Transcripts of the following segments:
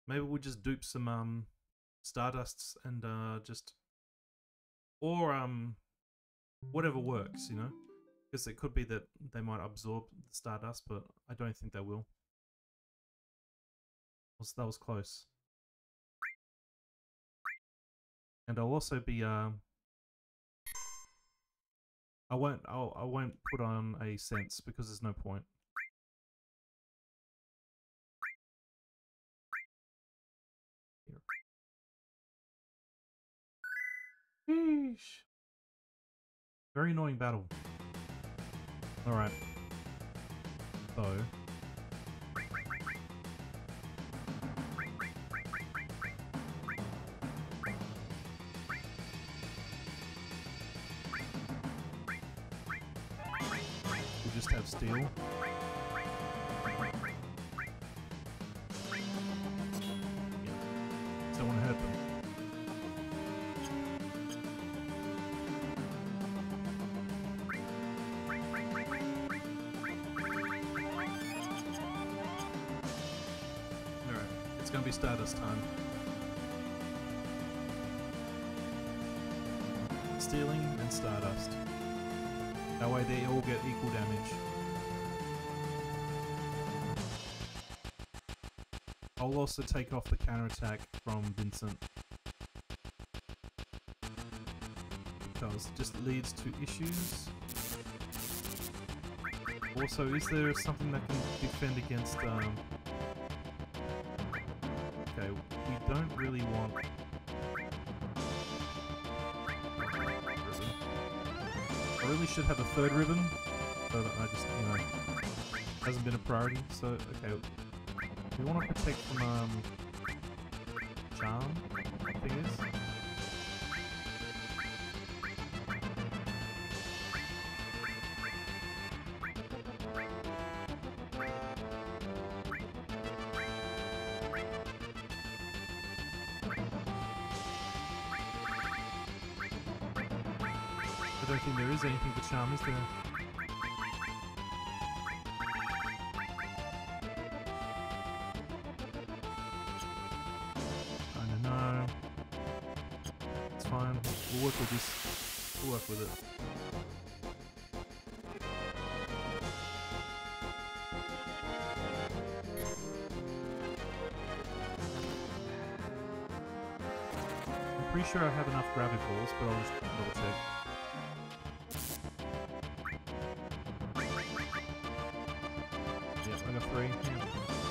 Maybe we'll just dupe some Stardusts and or whatever works, you know? Because it could be that they might absorb the Stardust, but I don't think they will. That was close. And I'll also be I won't put on a sense because there's no point. Here. Sheesh. Very annoying battle. Alright. So we'll just have steel. Don't want to hurt them. Alright, it's gonna be Stardust time. Stealing and Stardust. That way they all get equal damage. I'll also take off the counterattack from Vincent. Because it just leads to issues. Also, is there something that can defend against, okay, we don't really want... I really should have a third ribbon, but I just, you know, hasn't been a priority, so, okay. We want to protect from, Charm, I think it is. I don't think there is anything for Charm, is there? I don't know. It's fine. We'll work with this. We'll work with it. I'm pretty sure I have enough gravity balls, but I'll just double check. I got 3. Yeah.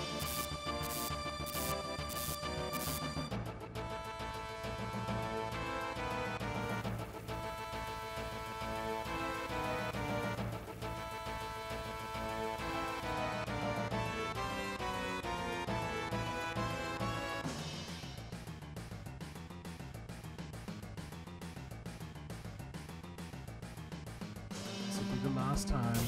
This will be the last time.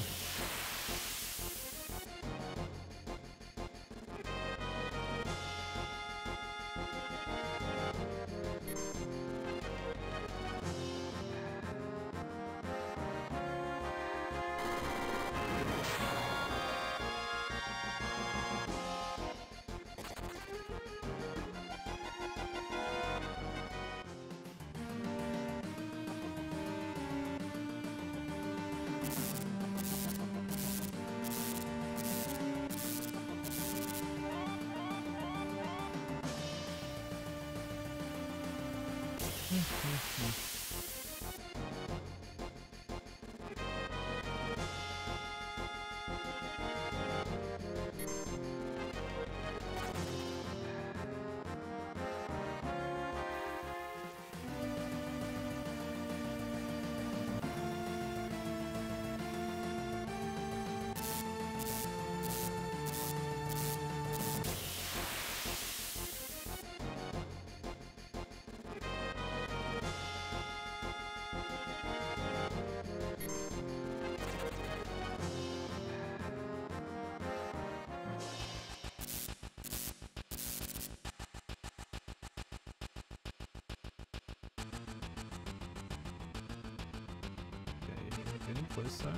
Getting closer.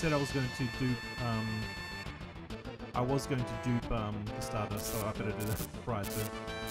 said I was going to dupe, the Stardust, so I better do that prior to.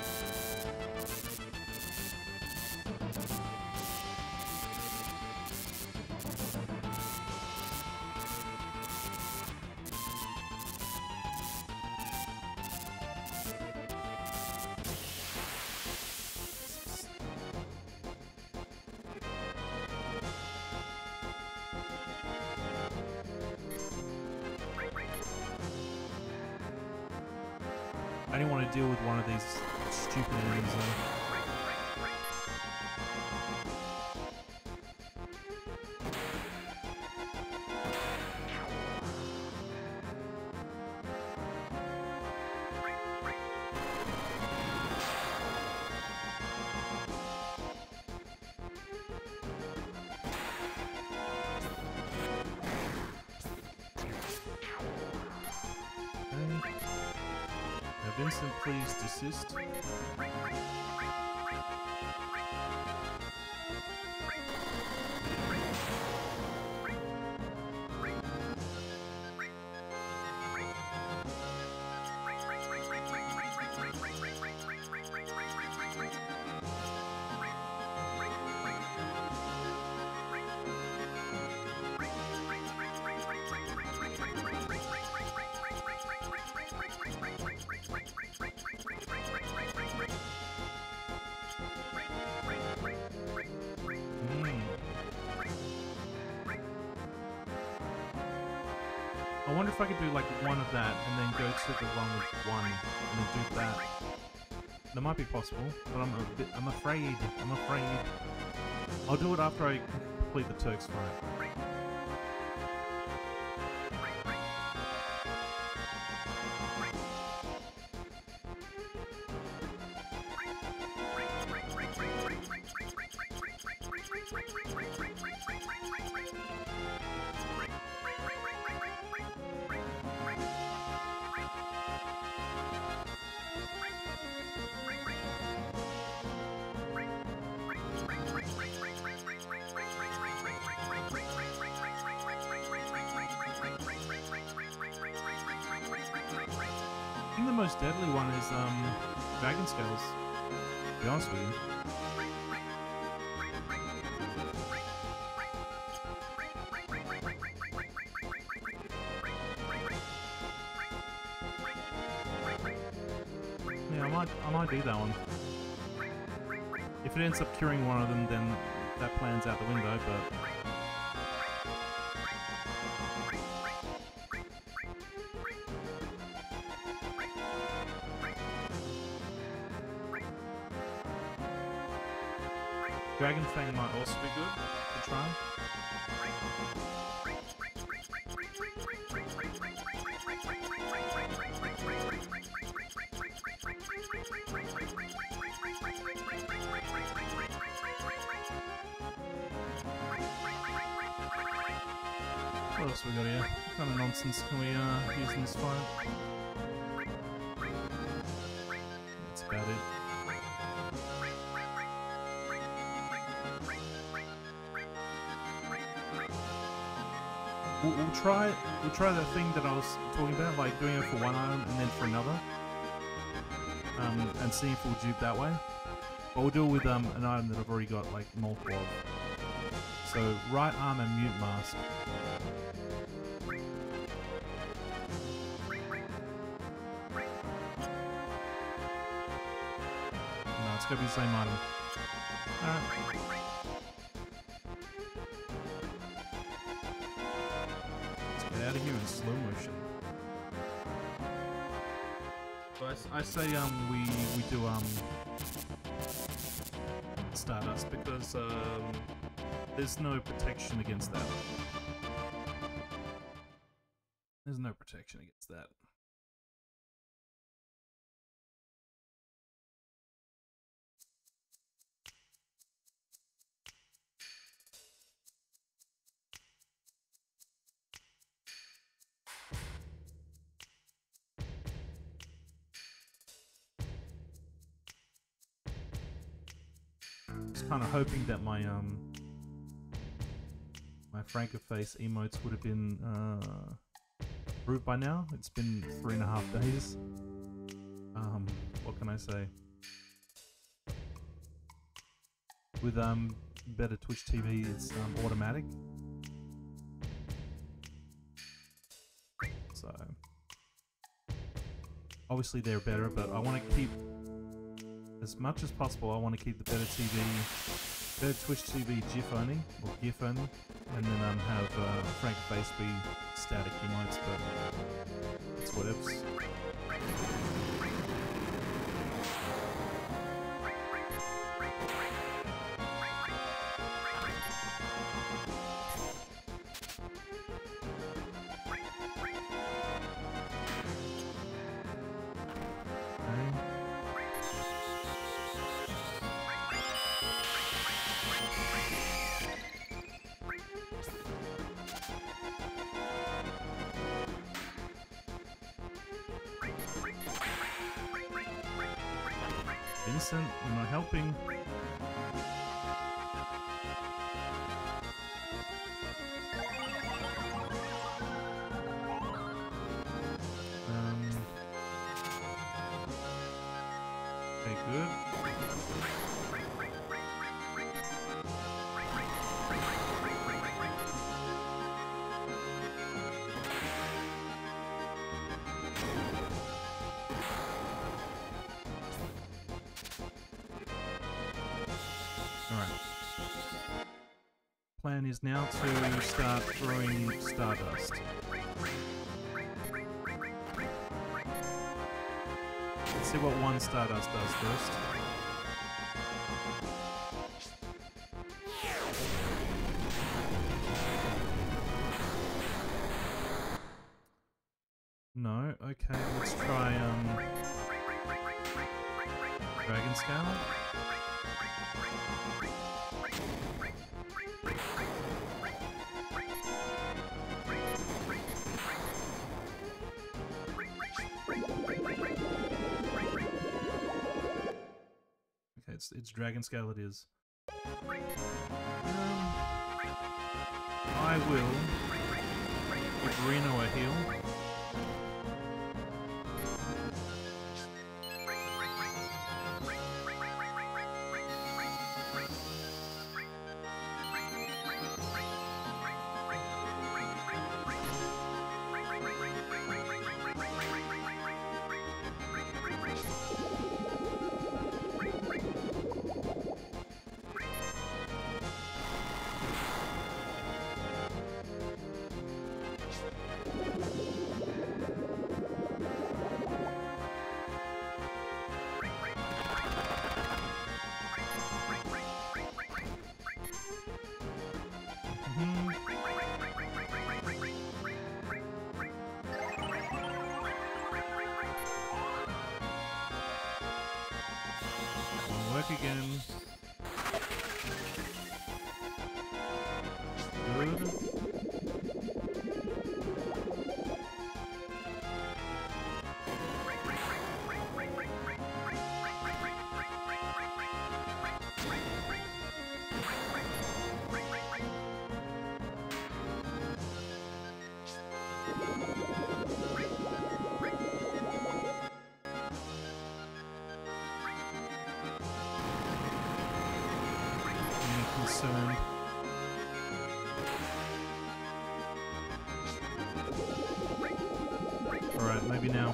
I didn't want to deal with one of these stupid enemies though. Vincent, please desist. I wonder if I could do like one of that and then go to the one with one and then do that. That might be possible, but I'm afraid. I'll do it after I complete the Turk's fight. I think the most deadly one is Dragon Scales, to be honest with you. Yeah, I might do that one. If it ends up curing one of them, then that plan's out the window, but Dragon Fang might also be good to try. What else we got here? What kind of nonsense can we use in this fight? That's about it. We'll try that thing that I was talking about, like doing it for one item and then for another, and see if we'll dupe that way. But we'll do it with an item that I've already got like multiple of. So right arm and mute mask. No, it's gotta be the same item. Alright. Out of here in slow motion. So I say we do Stardust because there's no protection against that. There's no protection against that. Kind of hoping that my my Franker face emotes would have been approved by now. It's been 3.5 days. What can I say? With better Twitch TV, it's automatic. So obviously they're better, but I want to keep, as much as possible, I want to keep the better Twitch TV GIF only, or GIF only, and then have Frank face be static emotes, but it's whatevs. Vincent, you're not helping. Okay, good. Plan is now to start throwing Stardust. Let's see what one Stardust does first. No, okay, let's try Dragon Scale. It's Dragon Scale it is. I will give Reno a heal. Again. Good. Concerned. Alright, maybe now.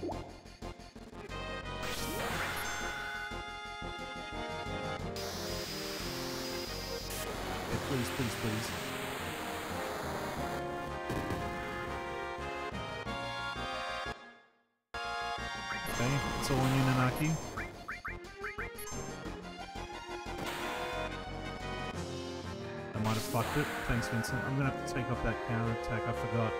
Okay, please, please, please. Okay, it's all on you, Nanaki. Might have fucked it. Thanks, Vincent. I'm gonna have to take off that counter attack. I forgot.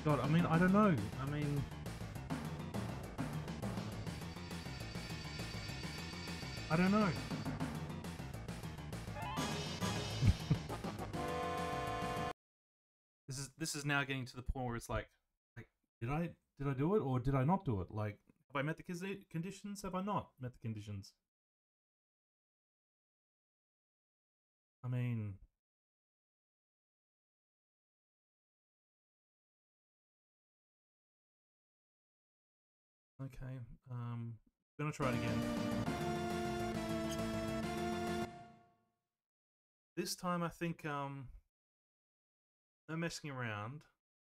God, I mean, I don't know. I mean... I don't know. This is now getting to the point where it's like did I do it or did I not do it? Like, have I met the conditions? Have I not met the conditions? I mean, okay. Gonna try it again. This time I think no messing around.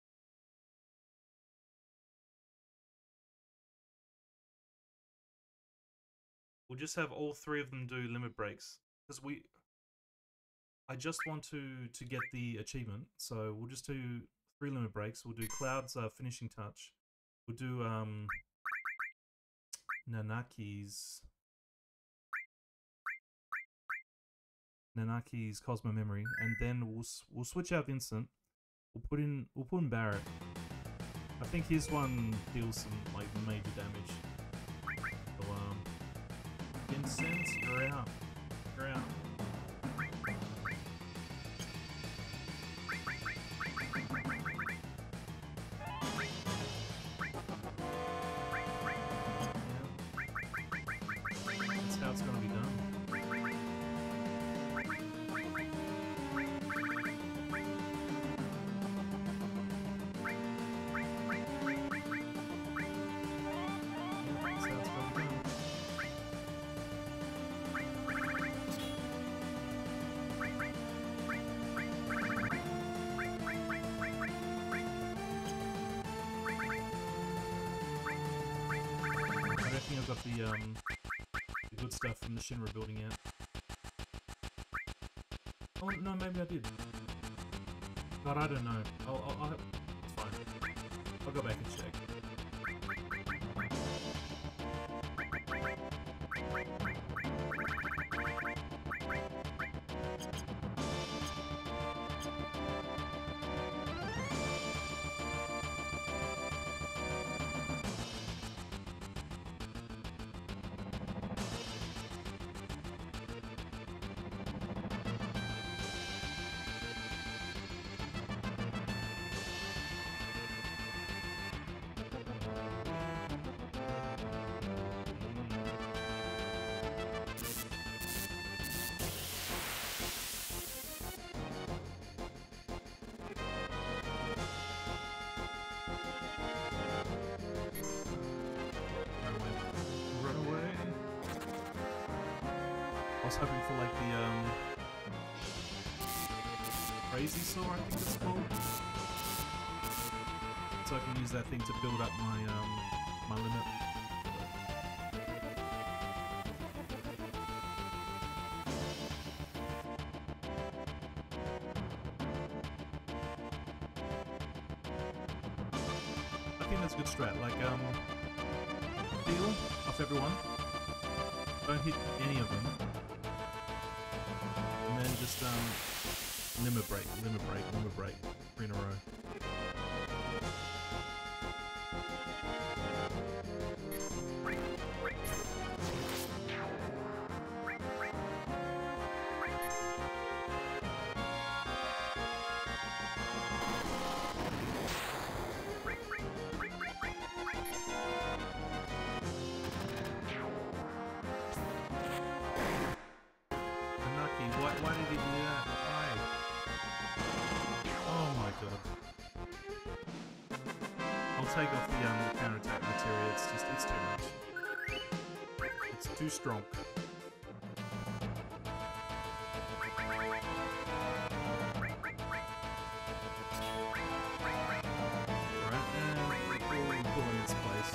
We'll just have all three of them do limit breaks because I just want to get the achievement, so we'll just do 3 limit breaks. We'll do Cloud's finishing touch. We'll do Nanaki's Cosmo Memory, and then we'll switch out Vincent. We'll put in Barrett. I think his one deals some like major damage. So Vincent, you're out. You're out. That's how it's gonna be done. I've got the good stuff from the Shinra building yet. Oh no, maybe I did. God, I don't know. It's fine. I'll go back and check. I was hoping for like the crazy saw, I think it's called, so I can use that thing to build up my my limit. I think that's a good strat. Like Beetle off everyone. Don't hit any of them. And then just limit break, 3 in a row. Why did he do that? Why? Oh my god. I'll take off the counterattack material, it's too much. It's too strong. Alright, and we'll pull in its place.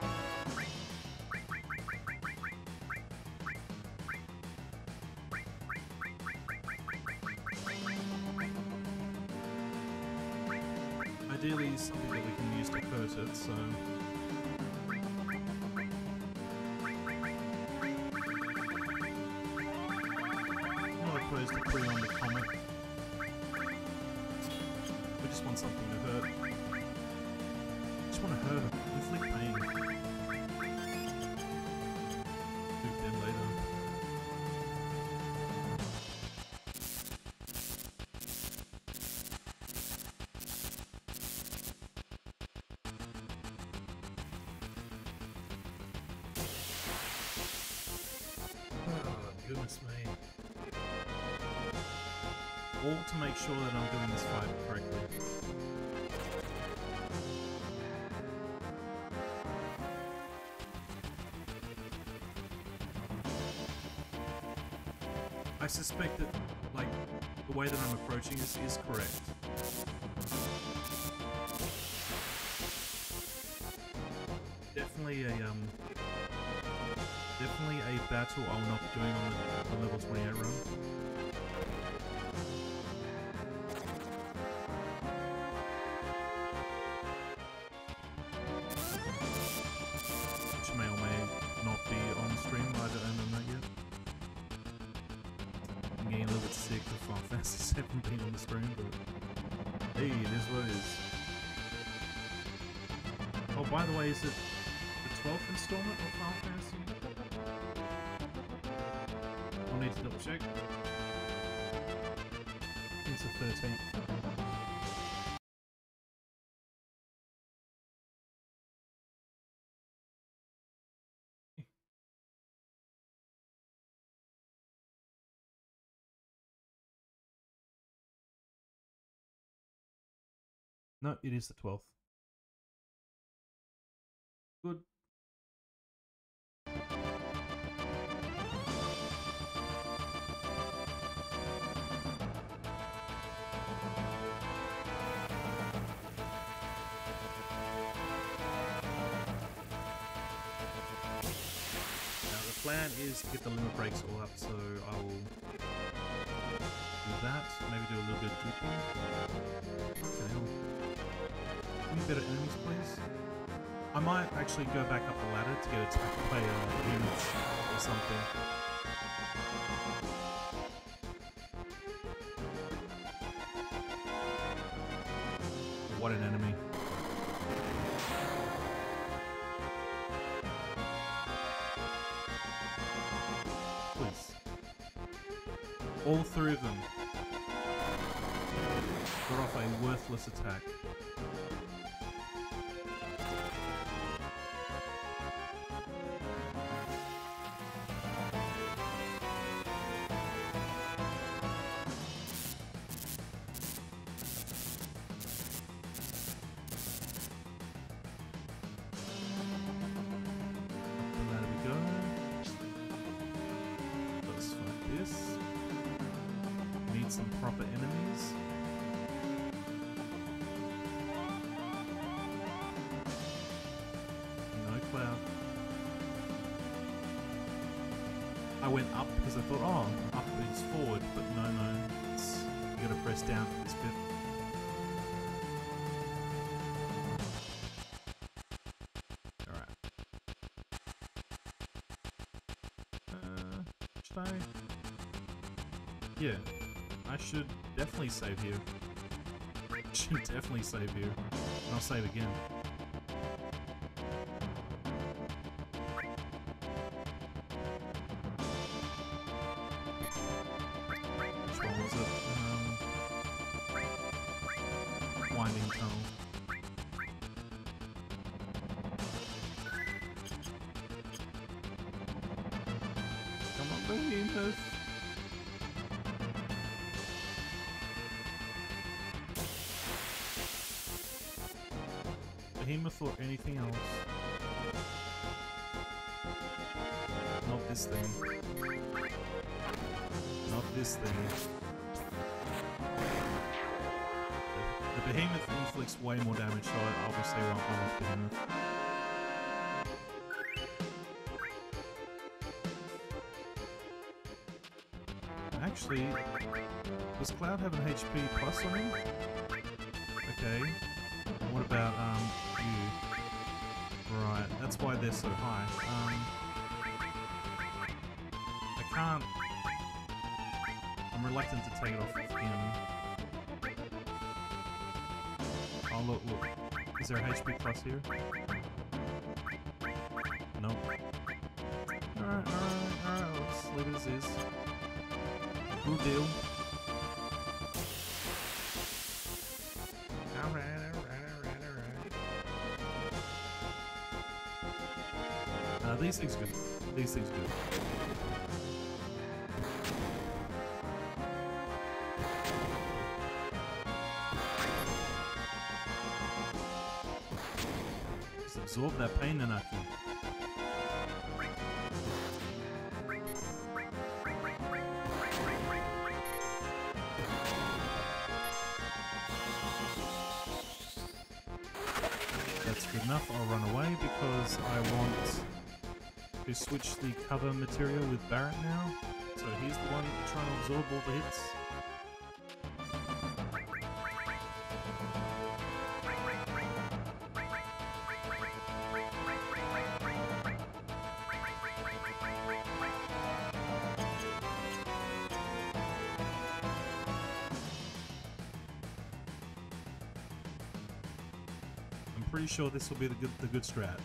Ideally, something that we can use to hurt it, so... I'm not opposed to putting on the comet. We just want something to hurt. want to hurt him. Inflict pain. Duke them later. Oh, goodness me. All to make sure that I'm doing this fight correctly. I suspect that, like, the way that I'm approaching this is correct. Definitely a battle I'll not be doing on the level 28 run. Which may or may not be on stream, I don't know that yet. I'm getting a little bit sick of Final Fantasy VII being on the stream, but hey, it is what it is. Oh, by the way, is it the 12th installment of Final Fantasy? I'll need to double check. It's the 13th. No, it is the 12th. Good. Plan is to get the limit breaks all up, so I will do that. Maybe do a little bit of duping. Okay, any better enemies, please? I might actually go back up the ladder to get attack player units or something. What an enemy. All three of them got off a worthless attack. And there we go. Let's fight this. Need some proper enemies. No cloud. I went up because I thought, oh, up is forward, but no, it's, you gotta press down for this bit. Alright. Should I? Yeah. I should definitely save here. Should definitely save here. And I'll save again. Which one was it? Winding tunnel. Come on, Behemoth! Behemoth or anything else. Not this thing. Not this thing. The Behemoth inflicts way more damage, so I obviously won't want Behemoth. Actually, does Cloud have an HP plus on him? Okay. What about, you? Right, that's why they're so high. I can't... I'm reluctant to take it off of him. Oh, look. Is there a HP plus here? Nope. Alright, let's leave it as is. We'll deal. Alright. These things good. These things good. Just absorb that pain, Nanaki. That's good enough. I'll run away because I want to switch the cover material with Barret now. So he's the one trying to absorb all the hits. I'm pretty sure this will be the good strat.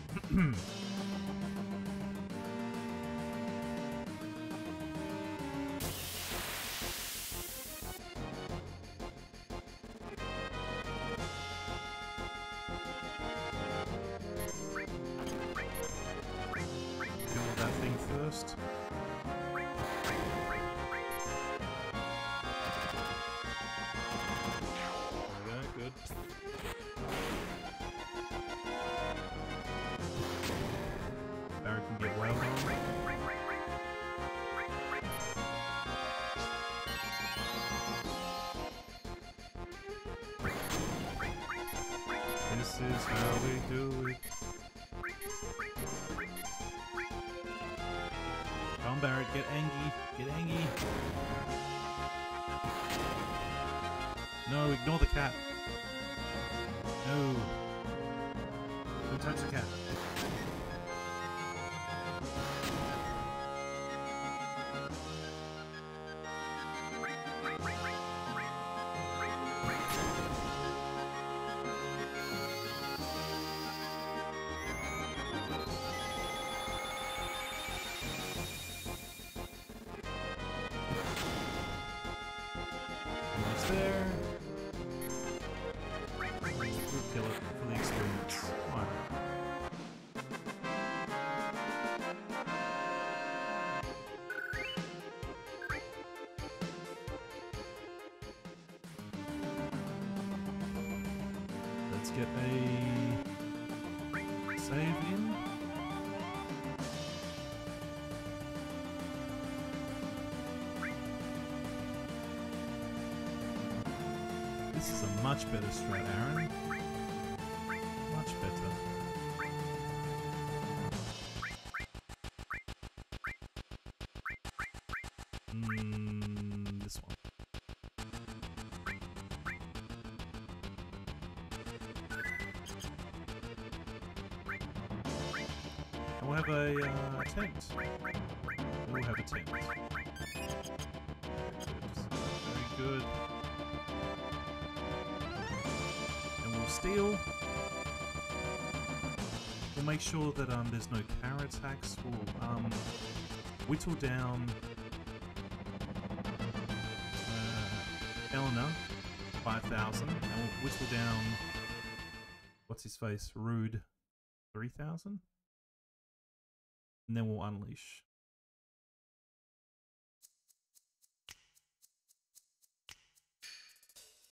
First. Okay, good. Barret can get wild on. This is how we do it. Come on, Barret, get angry. Get angry. No, ignore the cat. No. Don't touch the cat. There. We'll kill it for the experience. Why not? Let's get a save in. This is a much better strat, Aaron. Much better. This one. And we'll have a tent. We'll have a tent. Very good. Steal. We'll make sure that there's no counter attacks. We'll whittle down Eleanor 5,000, and we'll whittle down what's his face, Rude 3,000, and then we'll unleash.